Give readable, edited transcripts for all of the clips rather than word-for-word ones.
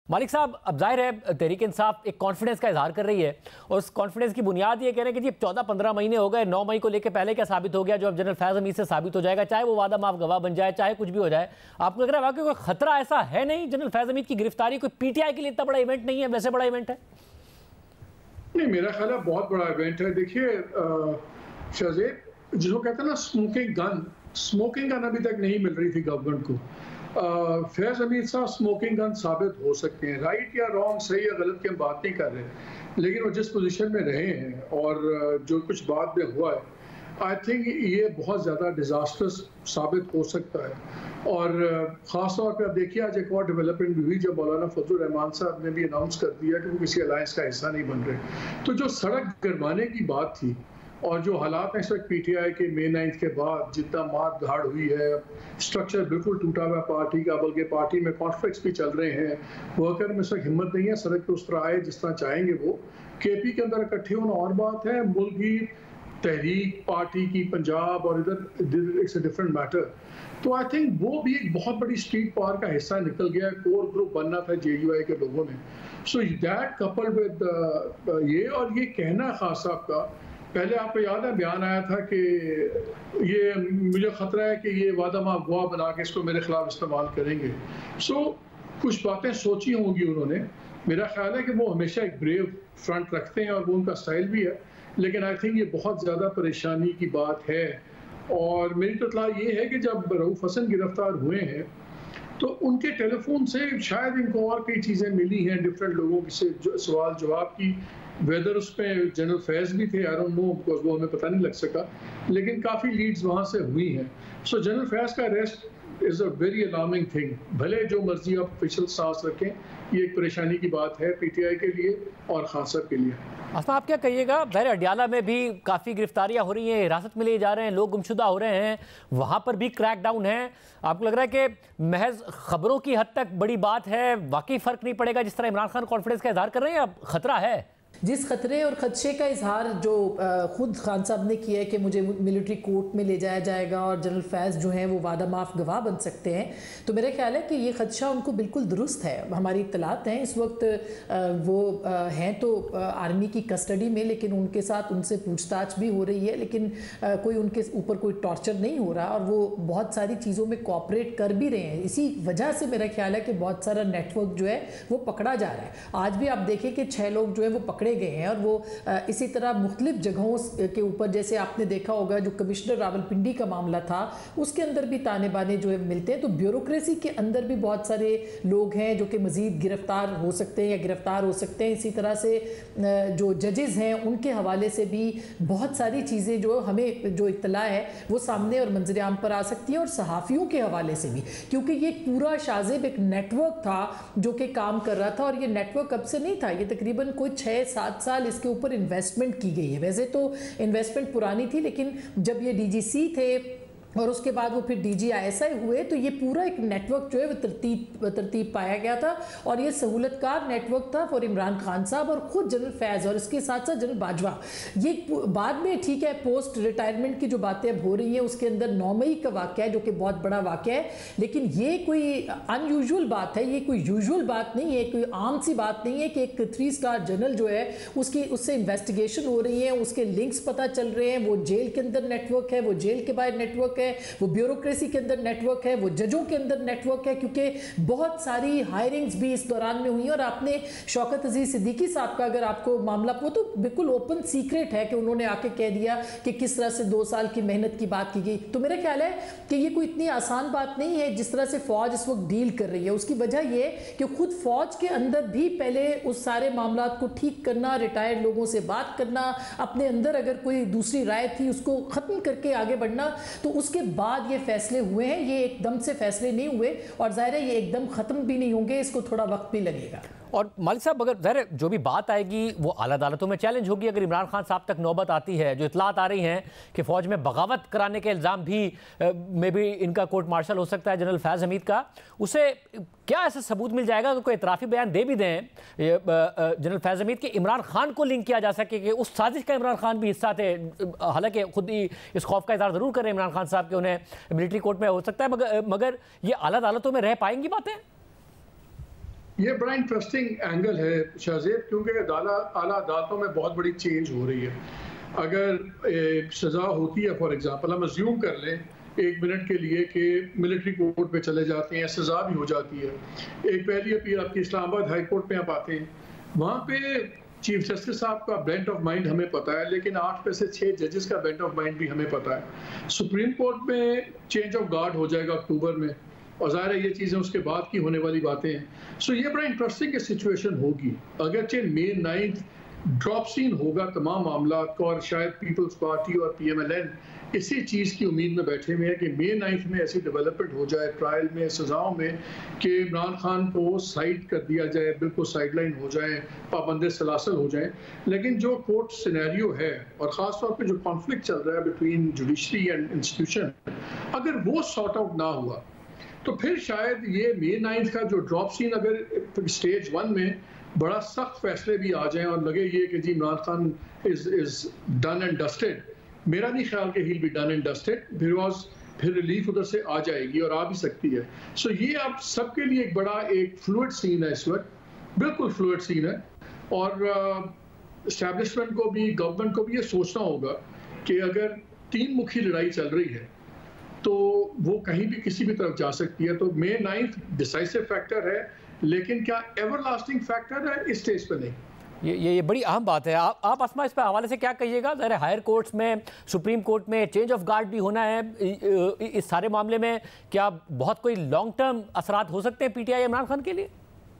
مالک صاحب، اب ظاہر ہے تحریک انصاف ایک کانفیڈنس کا اظہار کر رہی ہے اور اس کانفیڈنس کی بنیاد یہ کہہ رہے ہیں کہ جی 14-15 مہینے ہو گئے، 9 مئی کو لے کے پہلے کیا ثابت ہو گیا جو اب جنرل فیض حمید سے ثابت ہو جائے گا، چاہے وہ وعدہ معاف گواہ بن جائے، چاہے کچھ بھی ہو جائے. آپ کو لگ رہا ہے واقعی کوئی خطرہ ایسا ہے نہیں؟ جنرل فیض حمید کی گرفتاری کوئی پی ٹی آئی کے لیے اتنا بڑا ایونٹ نہیں ہے، ویسے بڑا ایونٹ ہے؟ نہیں، میرا خیال ہے بہت بڑا ایونٹ ہے. دیکھیے شہزید، جس کو کہتے ہیں نا اسموکنگ گن ابھی تک نہیں مل رہی تھی گورنمنٹ کو. فیض حمید صاحب اسموکنگ گن ثابت ہو سکتے ہیں، رائٹ یا رانگ، صحیح یا غلط کی ہم بات نہیں کر رہے، لیکن وہ جس پوزیشن میں رہے ہیں اور جو کچھ بعد میں ہوا ہے، آئی تھنک یہ بہت زیادہ ڈیزاسٹرس ثابت ہو سکتا ہے. اور خاص طور پہ اب دیکھیے آج ایک اور ڈیولپمنٹ بھی ہوئی جب مولانا فضل الرحمان صاحب نے بھی اناؤنس کر دیا کہ وہ کسی الائنس کا حصہ نہیں بن رہے. تو جو سڑک گرمانے کی بات تھی اور جو حالات ہیں اس وقت پی ٹی آئی کے May 9 کے بعد جتنا مار دھاڑ ہوئی ہے، اسٹرکچر بالکل ٹوٹا ہوا پارٹی کا، بلکہ پارٹی میں کانفلکٹس بھی چل رہے ہیں، ورکر میں اس وقت ہمت نہیں ہے سڑک پہ اس طرح آئے جس طرح چاہیں گے وہ. کے پی کے اندر اکٹھے ہونا اور بات ہے، ملک کی تحریک پارٹی کی پنجاب اور ادھر اٹس اے ڈفرنٹ میٹر. تو آئی تھنک وہ بھی ایک بہت بڑی اسٹریٹ پار کا حصہ نکل گیا. کور گروپ بننا تھا جے یو آئی کے لوگوں نے. سو دیٹ کپلڈ ود یہ، اور یہ کہنا خاص صاحب کا، پہلے آپ کو یاد ہے بیان آیا تھا کہ یہ مجھے خطرہ ہے کہ یہ وعدہ معاف گواہ بنا کے اس کو میرے خلاف استعمال کریں گے. سو کچھ باتیں سوچی ہوں گی انہوں نے. میرا خیال ہے کہ وہ ہمیشہ ایک بریو فرنٹ رکھتے ہیں اور وہ ان کا سٹائل بھی ہے، لیکن آئی تھنک یہ بہت زیادہ پریشانی کی بات ہے. اور میری تو اطلاع یہ ہے کہ جب رؤوف حسن گرفتار ہوئے ہیں تو ان کے ٹیلی فون سے شاید ان کو اور کئی چیزیں ملی ہیں ڈفرینٹ لوگوں سے سوال جواب کی. ویدر اس پہ جنرل فیض بھی تھے، آئی ڈونٹ نو، بیکاز وہ ہمیں پتہ نہیں لگ سکا، لیکن کافی لیڈز وہاں سے ہوئی ہیں. سو جنرل فیض کا arrest is a very alarming thing. بھلے جو مرضی آپ آفیشیل سانس رکھیں، یہ ایک پریشانی کی بات ہے پی ٹی آئی کے لیے اور خان صاحب کے لیے. اسما، آپ کیا کہیے گا؟ ظاہر اڈیالہ میں بھی کافی گرفتاریاں ہو رہی ہیں، حراست میں لیے جا رہے ہیں، لوگ گمشدہ ہو رہے ہیں، وہاں پر بھی کریک ڈاؤن ہے. آپ کو لگ رہا ہے کہ محض خبروں کی حد تک بڑی بات ہے، واقعی فرق نہیں پڑے گا جس طرح عمران خان کانفیڈنس کا اظہار کر رہے ہیں؟ اب خطرہ ہے؟ جس خطرے اور خدشے کا اظہار جو خود خان صاحب نے کیا ہے کہ مجھے ملٹری کورٹ میں لے جایا جائے گا اور جنرل فیض جو ہیں وہ وعدہ معاف گواہ بن سکتے ہیں، تو میرا خیال ہے کہ یہ خدشہ ان کو بالکل درست ہے. ہماری اطلاعات ہیں اس وقت وہ ہیں تو آرمی کی کسٹڈی میں، لیکن ان کے ساتھ ان سے پوچھ تاچھ بھی ہو رہی ہے، لیکن کوئی ان کے اوپر کوئی ٹارچر نہیں ہو رہا اور وہ بہت ساری چیزوں میں کوآپریٹ کر بھی رہے ہیں. اسی وجہ سے میرا خیال ہے کہ بہت سارا نیٹ ورک جو ہے وہ پکڑا جا رہا ہے. آج بھی آپ دیکھیں کہ 6 لوگ جو ہے وہ پکڑے گئے ہیں، اور وہ اسی طرح مختلف جگہوں کے اوپر، جیسے آپ نے دیکھا ہوگا جو کمشنر راولپنڈی کا معاملہ تھا اس کے اندر بھی تانے بانے جو ہے ملتے ہیں. تو بیوروکریسی کے اندر بھی بہت سارے لوگ ہیں جو کہ مزید گرفتار ہو سکتے ہیں یا گرفتار ہو سکتے ہیں. اسی طرح سے جو ججز ہیں ان کے حوالے سے بھی بہت ساری چیزیں جو ہمیں جو اطلاع ہے وہ سامنے اور منظر عام پر آ سکتی ہیں، اور صحافیوں کے حوالے سے بھی، کیونکہ یہ پورا شاذب ایک نیٹ ورک تھا جو کہ کام کر رہا تھا. اور یہ نیٹ ورک اب سے نہیں تھا، یہ تقریباً کوئی 6-7 سال اس کے اوپر انویسٹمنٹ کی گئی ہے. ویسے تو انویسٹمنٹ پرانی تھی، لیکن جب یہ ڈی جی سی تھے اور اس کے بعد وہ پھر D G I S I ہوئے تو یہ پورا ایک نیٹ ورک جو ہے وہ ترتیب پایا گیا تھا، اور یہ سہولت کار نیٹ ورک تھا فور عمران خان صاحب اور خود جنرل فیض اور اس کے ساتھ ساتھ جنرل باجوہ. یہ بعد میں ٹھیک ہے پوسٹ ریٹائرمنٹ کی جو باتیں اب ہو رہی ہیں اس کے اندر 9 مئی کا واقعہ ہے جو کہ بہت بڑا واقعہ ہے، لیکن یہ کوئی ان یوزول بات ہے، یہ کوئی یوزول بات نہیں ہے، کوئی عام سی بات نہیں ہے کہ ایک 3 اسٹار جنرل جو ہے اس سے انویسٹیگیشن ہو رہی ہے، اس کے لنکس پتہ چل رہے ہیں، وہ جیل کے اندر نیٹ ورک ہے، وہ جیل کے باہر نیٹ ورک ہے، وہ بیوروکریسی کے اندر نیٹ ورک ہے، وہ ججوں کے اندر نیٹ ورک ہے، کیونکہ بہت ساری ہائرنگز بھی اس دوران میں ہوئی ہیں. اور آپ نے شوکت عزیز صدیقی صاحب کا اگر آپ کو معاملہ، وہ تو بالکل اوپن سیکرٹ ہے کہ انہوں نے آ کے کہہ دیا کہ کس طرح سے 2 سال کی محنت کی بات کی گئی. تو میرا خیال ہے کہ یہ کوئی اتنی آسان بات نہیں ہے جس طرح سے فوج اس وقت ڈیل کر رہی ہے. اس کی وجہ یہ کہ خود فوج کے اندر بھی پہلے اس سارے معاملات کو ٹھیک کرنا، ریٹائرڈ لوگوں سے بات کرنا، اپنے اندر اگر کوئی دوسری رائے تھی اس کو ختم کر کے آگے بڑھنا، تو اس کے بعد یہ فیصلے ہوئے ہیں. یہ ایک دم سے فیصلے نہیں ہوئے اور ظاہر ہے یہ ایک دم ختم بھی نہیں ہوں گے، اس کو تھوڑا وقت بھی لگے گا. اور مالک صاحب، اگر ظاہر جو بھی بات آئے گی وہ اعلیٰ عدالتوں میں چیلنج ہوگی. اگر عمران خان صاحب تک نوبت آتی ہے، جو اطلاعات آ رہی ہیں کہ فوج میں بغاوت کرانے کے الزام بھی میں بھی ان کا کورٹ مارشل ہو سکتا ہے جنرل فیض حمید کا، اسے کیا ایسا ثبوت مل جائے گا کہ کوئی اعترافی بیان دے بھی دیں جنرل فیض حمید کہ عمران خان کو لنک کیا جا سکے کہ اس سازش کا عمران خان بھی حصہ تھے؟ حالانکہ خود ہی اس خوف کا اظہار ضرور کر رہے ہیں عمران خان صاحب کہ انہیں ملٹری کورٹ میں ہو سکتا ہے، مگر یہ اعلیٰ عدالتوں میں رہ پائیں گی باتیں؟ یہ بڑا انٹرسٹنگ اینگل ہے شاہزیب، کیونکہ اعلیٰ عدالتوں میں بہت بڑی چینج ہو رہی ہے. اگر سزا ہوتی ہے، فار ایگزامپل ہم ازیوم کر لیں 1 منٹ کے لیے کہ ملٹری کورٹ پہ چلے جاتے ہیں، سزا بھی ہو جاتی ہے. ایک پہلی اپیل آپ کی اسلام آباد ہائی کورٹ پہ آپ آتے ہیں، وہاں پہ چیف جسٹس صاحب کا بینٹ آف مائنڈ ہمیں پتہ ہے، لیکن 8 میں سے 6 ججز کا بینٹ آف مائنڈ بھی ہمیں پتہ ہے. سپریم کورٹ میں چینج آف گارڈ ہو جائے گا اکتوبر میں، اور ظاہر ہے یہ چیزیں اس کے بعد کی ہونے والی باتیں ہیں. سو یہ بڑا انٹرسٹنگ سچویشن ہوگی. اگرچہ مئی 9 ڈراپ سین ہوگا تمام معاملات کا، اور شاید پیپلز پارٹی اور پی ایم ایل این اسی چیز کی امید میں بیٹھے ہوئے ہیں کہ مئی 9 میں ایسی ڈیولپمنٹ ہو جائے ٹرائل میں، سزاؤں میں، کہ عمران خان کو سائڈ کر دیا جائے، بالکل سائڈ لائن ہو جائیں، پابند سلاسل ہو جائیں. لیکن جو کورٹ سینیریو ہے، اور خاص طور پہ جو کانفلکٹ چل رہا ہے بٹوین جوڈیشری اینڈ انسٹیٹیوشن، اگر وہ سارٹ آؤٹ نہ ہوا تو پھر شاید یہ مئی 9 کا جو ڈراپ سین، اگر اسٹیج 1 میں بڑا سخت فیصلے بھی آ جائیں اور لگے یہ کہ جی Imran Khan is done and dusted, میرا نہیں خیال کہ he'll be done and dusted, پھر ریلیف ادھر سے آ جائے گی اور آ بھی سکتی ہے. سو یہ آپ سب کے لیے ایک بڑا ایک فلوئڈ سین ہے اس وقت، بالکل فلوئڈ سین ہے. اور اسٹیبلشمنٹ کو بھی، گورنمنٹ کو بھی یہ سوچنا ہوگا کہ اگر 3 مکھی لڑائی چل رہی ہے تو وہ کہیں بھی کسی بھی طرف جا سکتی ہے. تو مئی 9 ڈیسائسو فیکٹر ہے، لیکن کیا ایور لاسٹنگ فیکٹر ہے اس سٹیج پہ نہیں. یہ بڑی اہم بات ہے. آپ اسما اس پہ حوالے سے کیا کہیے گا؟ ظاہر ہائر کورٹس میں، سپریم کورٹ میں چینج آف گارڈ بھی ہونا ہے. اس سارے معاملے میں کیا بہت کوئی لانگ ٹرم اثرات ہو سکتے ہیں P T I Imran Khan کے لیے؟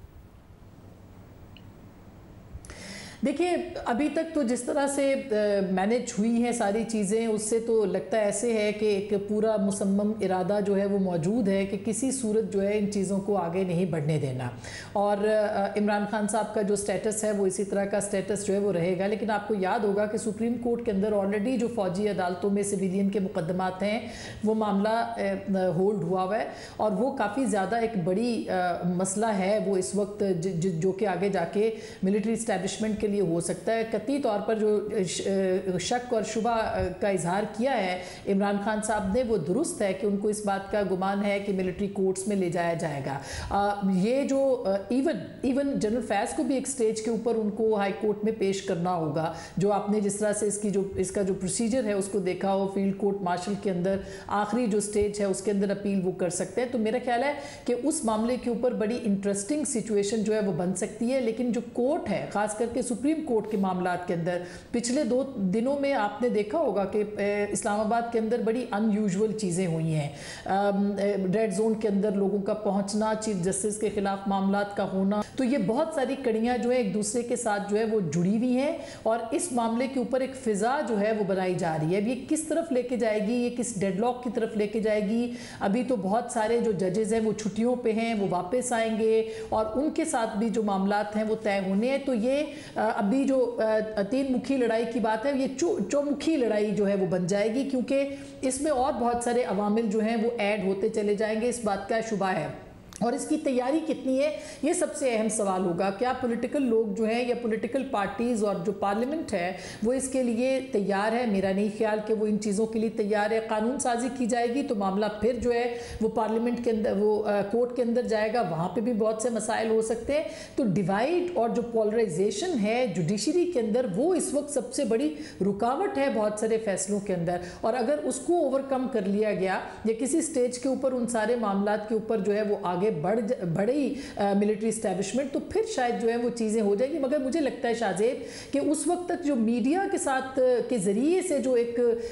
دیکھیے ابھی تک تو جس طرح سے مینیج ہوئی ہیں ساری چیزیں، اس سے تو لگتا ایسے ہے کہ ایک پورا مصمم ارادہ جو ہے وہ موجود ہے کہ کسی صورت جو ہے ان چیزوں کو آگے نہیں بڑھنے دینا. اور عمران خان صاحب کا جو سٹیٹس ہے وہ اسی طرح کا سٹیٹس جو ہے وہ رہے گا. لیکن آپ کو یاد ہوگا کہ سپریم کورٹ کے اندر آلریڈی جو فوجی عدالتوں میں سویلین کے مقدمات ہیں وہ معاملہ ہولڈ ہوا ہے، اور وہ کافی زیادہ ایک بڑی مسئلہ ہے وہ اس وقت، جو کہ آگے جا کے ملٹری اسٹیبلشمنٹ کے لیے ہو سکتا ہے. قطعی طور پر جو شک اور شبہ کا اظہار کیا ہے عمران خان صاحب نے وہ درست ہے کہ ان کو اس بات کا گمان ہے کہ ملٹری کورٹس میں لے جایا جائے گا. یہ جو ایون جنرل فیض کو بھی ایک سٹیج کے اوپر ان کو ہائی کورٹ میں پیش کرنا ہوگا. جو آپ نے جس طرح سے اس کا جو پروسیجر ہے اس کو دیکھا ہو، فیلڈ کورٹ مارشل کے اندر آخری جو سٹیج ہے اس کے اندر اپیل وہ کر سکتے ہیں. تو میرا خیال ہے کہ اس معاملے کے اوپر بڑی انٹرسٹنگ سچویشن جو ہے وہ بن سکتی ہے. لیکن جو کورٹ ہے، خاص کر کے سپریم کورٹ کے معاملات کے اندر، پچھلے 2 دنوں میں آپ نے دیکھا ہوگا کہ اسلام آباد کے اندر بڑی ان یوزول چیزیں ہوئی ہیں. ریڈ زون کے اندر لوگوں کا پہنچنا، چیف جسٹس کے خلاف معاملات کا ہونا، تو یہ بہت ساری کڑیاں جو ہیں ایک دوسرے کے ساتھ جو ہے وہ جڑی ہوئی ہیں. اور اس معاملے کے اوپر ایک فضا جو ہے وہ بنائی جا رہی ہے. اب یہ کس طرف لے کے جائے گی، یہ کس ڈیڈ لاک کی طرف لے کے جائے گی. ابھی تو بہت سارے جو ججز ہیں وہ چھٹیوں پہ ہیں، وہ واپس آئیں گے اور ان کے ساتھ بھی جو معاملات ہیں وہ طے ہونے ہیں. تو یہ ابھی جو 3 مکھی لڑائی کی بات ہے، یہ چومکھی لڑائی جو ہے وہ بن جائے گی، کیونکہ اس میں اور بہت سارے عوامل جو ہیں وہ ایڈ ہوتے چلے جائیں گے. اس بات کا شبہ ہے. اور اس کی تیاری کتنی ہے، یہ سب سے اہم سوال ہوگا. کیا پولیٹیکل لوگ جو ہیں یا پولیٹیکل پارٹیز اور جو پارلیمنٹ ہے وہ اس کے لیے تیار ہے؟ میرا نہیں خیال کہ وہ ان چیزوں کے لیے تیار ہے. قانون سازی کی جائے گی تو معاملہ پھر جو ہے وہ پارلیمنٹ کے اندر، وہ کورٹ کے اندر جائے گا، وہاں پہ بھی بہت سے مسائل ہو سکتے ہیں. تو ڈیوائڈ اور جو پولرائزیشن ہے جوڈیشری کے اندر، وہ اس وقت سب سے بڑی رکاوٹ ہے بہت سارے فیصلوں کے اندر. اور اگر اس کو اوور کم کر لیا گیا یا کسی سٹیج کے اوپر ان سارے معاملات کے اوپر جو ہے وہ آگے بڑی ملٹری اسٹیبلشمنٹ، تو پھر شاید جو ہے وہ چیزیں ہو جائیں گی. مگر مجھے لگتا ہے شاہزیب کہ اس وقت تک جو میڈیا کے ساتھ کے ذریعے سے جو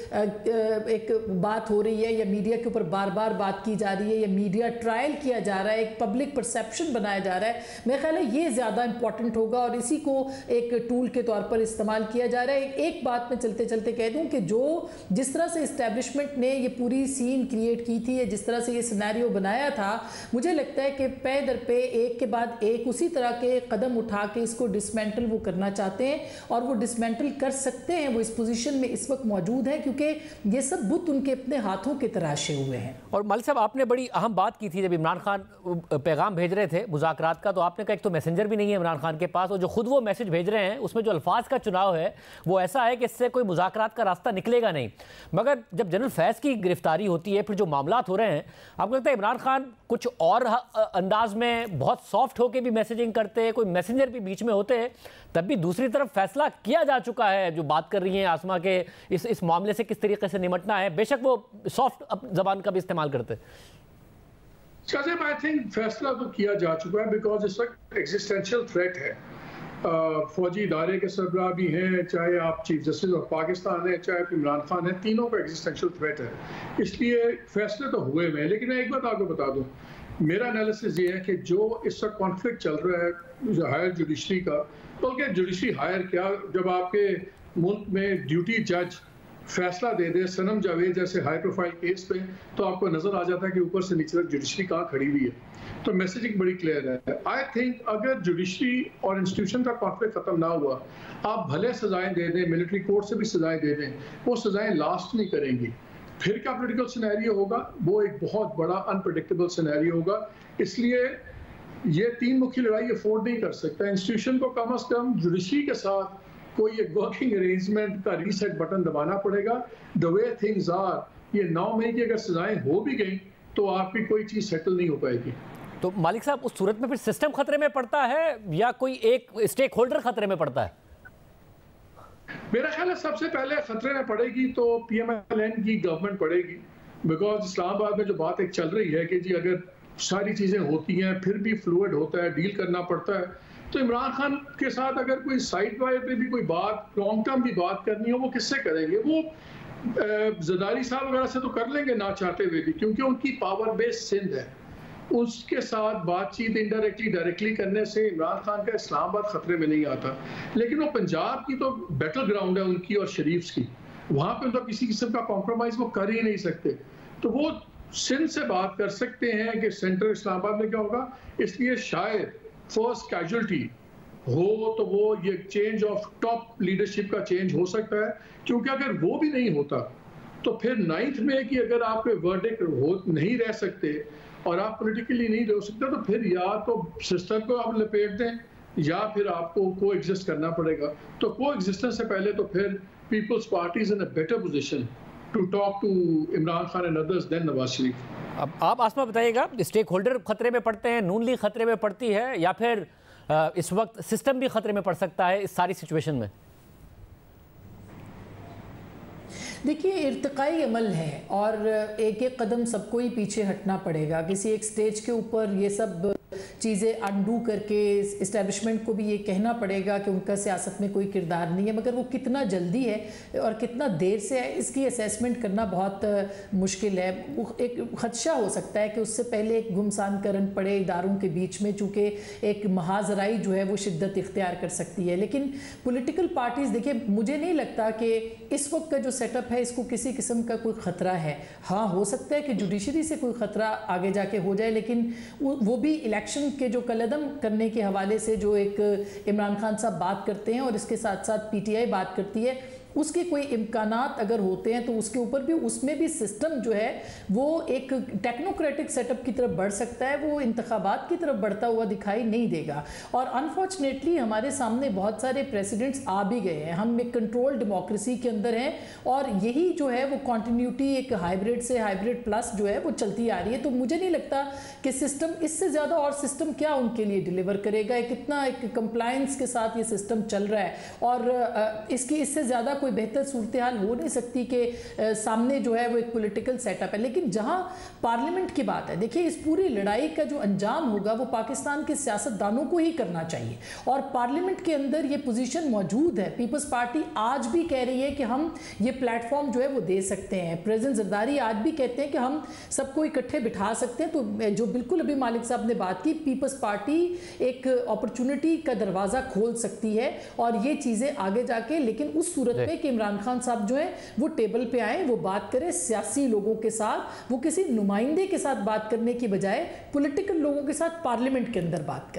ایک بات ہو رہی ہے، یا میڈیا کے اوپر بار بار بات کی جا رہی ہے، یا میڈیا ٹرائل کیا جا رہا ہے، ایک پبلک پرسیپشن بنایا جا رہا ہے، میرا خیال ہے یہ زیادہ امپورٹنٹ ہوگا اور اسی کو ایک ٹول کے طور پر استعمال کیا جا رہا ہے. ایک بات میں چلتے چلتے کہہ دوں کہ جس طرح سے اسٹیبلشمنٹ نے یہ پوری سین کریٹ کی تھی، جس طرح سے یہ سینیریو بنایا تھا، مجھے لگتا ہے کہ پے در پہ ایک کے بعد ایک اسی طرح کے قدم اٹھا کے اس کو ڈسمینٹل وہ کرنا چاہتے ہیں، اور وہ ڈسمینٹل کر سکتے ہیں. وہ اس پوزیشن میں اس وقت موجود ہیں کیونکہ یہ سب بت ان کے اپنے ہاتھوں کے تراشے ہوئے ہیں. اور ملک صاحب، آپ نے بڑی اہم بات کی تھی جب عمران خان پیغام بھیج رہے تھے مذاکرات کا، تو آپ نے کہا ایک تو میسنجر بھی نہیں ہے عمران خان کے پاس، اور جو خود وہ میسج بھیج رہے ہیں اس میں جو الفاظ کا چناؤ ہے وہ ایسا ہے کہ اس سے کوئی مذاکرات کا راستہ نکلے گا نہیں. مگر جب جنرل فیض کی گرفتاری ہوتی ہے، پھر جو معاملات ہو رہے ہیں، آپ کو لگتا ہے عمران خان کچھ اور अंदाज में बहुत सॉफ्ट होके भी मैसेजिंग करते, कोई मैसेंजर भी बीच में होते, तब भी दूसरी तरफ फैसला किया जा चुका है। जो बात कर रही हैं आसमा के इस मामले से किस तरीके से निपटना है, बेशक वो सॉफ्ट जबान का भी इस्तेमाल करते। शाज़ेब, आई थिंक फैसला तो किया जा चुका है बिकॉज इस वक्त एग्जिस्टेंशियल थ्रेट है। फौजी इदारे के सरबराह भी हैं, चाहे आप चीफ जस्टिस ऑफ पाकिस्तान है, चाहे इमरान खान है, तीनों का एग्जिस्टेंशियल थ्रेट है, इसलिए फैसले तो हुए हुए हैं। लेकिन मैं एक बात आपको बता दूं, मेरा एनालिसिस ये है कि जो इस वक्त कॉन्फ्लिक्ट चल रहा है हायर जुडिशरी का, बल्कि जुडिशरी हायर क्या, जब आपके मुल्क में ड्यूटी जज फैसला दे दे सनम जावेद जैसे हाई प्रोफाइल केस पे, तो आपको नजर आ जाता है कि ऊपर से नीचे तक जुडिशरी कहाँ खड़ी हुई है। तो मैसेजिंग बड़ी क्लियर है। आई थिंक अगर जुडिशरी और इंस्टीट्यूशन का कॉन्फ्लिक्ट खत्म ना हुआ, आप भले सजाएं दे दें, मिलिट्री कोर्ट से भी सजाएं दे दें, वो सजाएं लास्ट नहीं करेंगी। फिर क्या पॉलिटिकल सिनेरियो होगा, वो एक बहुत बड़ा अनप्रेडिक्टेबल सिनेरियो होगा। इसलिए ये तीन मुखी लड़ाई अफोर्ड नहीं कर सकता। इंस्टीट्यूशन को कम अज कम जुडिशरी के साथ कोई एक वर्किंग अरेंजमेंट का रीसेट बटन दबाना पड़ेगा। द वे थिंग्स आर, ये 9 मई की अगर सजाएं हो भी गई तो आपकी कोई चीज सेटल नहीं हो पाएगी। तो मालिक साहब, उस सूरत में फिर सिस्टम खतरे में पड़ता है या कोई एक स्टेक होल्डर खतरे में पड़ता है? मेरा ख्याल है सबसे पहले खतरे में पड़ेगी तो PMLN की गवर्नमेंट पड़ेगी, बिकॉज इस्लामाबाद में जो बात एक चल रही है कि जी अगर सारी चीजें होती हैं फिर भी फ्लूइड होता है, डील करना पड़ता है, तो इमरान खान के साथ अगर कोई साइड वाइड पे भी कोई बात, लॉन्ग टर्म भी बात करनी हो, वो किससे करेंगे? वो जरदारी साहब वगैरह से तो कर लेंगे ना चाहते हुए भी, क्योंकि उनकी पावर बेस सिंध है। उसके साथ बातचीत इनडायरेक्टली डायरेक्टली करने से इमरान खान का इस्लामाबाद खतरे में नहीं आता। लेकिन वो पंजाब की तो बैटल ग्राउंड है उनकी और शरीफ की, वहां पे तो किसी किस्म का कॉम्प्रोमाइज वो कर ही नहीं सकते। तो वो सिंध से बात कर सकते हैं कि सेंटर इस्लामाबाद में क्या होगा। इसलिए शायद फर्स्ट कैजुअलिटी हो तो वो ये चेंज ऑफ टॉप लीडरशिप का चेंज हो सकता है, क्योंकि अगर वो भी नहीं होता तो फिर 9 मई की अगर आपके वर्डिक्ट हो नहीं रह सकते और आप पॉलिटिकली नहीं रह सकते, तो फिर या तो सिस्टम को आप लपेट दें या फिर आपको को एग्जिस्ट करना पड़ेगा। तो को एग्जिस्टेंस से पहले तो फिर Peoples Party is in a better position to talk to Imran Khan and others than Nawaz Sharif. अब आप आसमा बताइएगा, स्टेक होल्डर खतरे में पड़ते हैं, नून लीग खतरे में पड़ती है, या फिर इस वक्त सिस्टम भी खतरे में पड़ सकता है इस सारी सिचुएशन में? देखिए, इर्तिकाई अमल है और एक एक कदम सबको ही पीछे हटना पड़ेगा। किसी एक स्टेज के ऊपर ये सब चीज़ें अनडू करके इस्टेब्लिशमेंट को भी ये कहना पड़ेगा कि उनका सियासत में कोई किरदार नहीं है, मगर वो कितना जल्दी है और कितना देर से है, इसकी असेसमेंट करना बहुत मुश्किल है। एक खदशा हो सकता है कि उससे पहले एक घुमसान करन पड़े इदारों के बीच में, चूँकि एक महाजराई जो है वो शिद्दत इख्तियार कर सकती है। लेकिन पॉलिटिकल पार्टीज़, देखिए, मुझे नहीं लगता कि इस वक्त का जो सेटअप है इसको किसी किस्म का कोई ख़तरा है। हाँ, हो सकता है कि जुडिशरी से कोई ख़तरा आगे जाके हो जाए, लेकिन वो भी इलेक्शन के जो कलदम करने के हवाले से जो एक इमरान खान साहब बात करते हैं और इसके साथ साथ PTI बात करती है, उसके कोई इम्कानात अगर होते हैं तो उसके ऊपर भी, उसमें भी सिस्टम जो है वो एक टेक्नोक्रेटिक सेटअप की तरफ बढ़ सकता है, वो इंतखाबात की तरफ बढ़ता हुआ दिखाई नहीं देगा। और अनफॉर्चुनेटली हमारे सामने बहुत सारे प्रेसिडेंट्स आ भी गए हैं। हम एक कंट्रोल डेमोक्रेसी के अंदर हैं और यही जो है वो कॉन्टीन्यूटी एक हाइब्रिड से हाइब्रिड प्लस जो है वो चलती आ रही है। तो मुझे नहीं लगता कि सिस्टम इससे ज़्यादा, और सिस्टम क्या उनके लिए डिलीवर करेगा, कितना एक कंप्लायंस के साथ ये सिस्टम चल रहा है, और इसकी इससे ज़्यादा कोई बेहतर सूरत हाल हो नहीं सकती कि सामने जो है वो एक पॉलिटिकल सेटअप है। लेकिन जहां पार्लियामेंट की बात है, देखिए, इस पूरी लड़ाई का जो अंजाम होगा वो पाकिस्तान के सियासतदानों को ही करना चाहिए और पार्लियामेंट के अंदर ये पोजीशन मौजूद है। पीपल्स पार्टी आज भी कह रही है कि हम ये प्लेटफॉर्म जो है वो दे सकते हैं। प्रेसिडेंट जरदारी आज भी कहते हैं कि हम सबको इकट्ठे बिठा सकते हैं। तो जो बिल्कुल अभी मालिक साहब ने बात की, पीपल्स पार्टी एक अपॉर्चुनिटी का दरवाज़ा खोल सकती है और ये चीज़ें आगे जाके, लेकिन उस सूरत में कि इमरान खान साहब जो है वो टेबल पे आए, वो बात करें सियासी लोगों के साथ, वो किसी नुमाइंदे के साथ बात करने की बजाय पॉलिटिकल लोगों के साथ पार्लियामेंट के अंदर बात करें।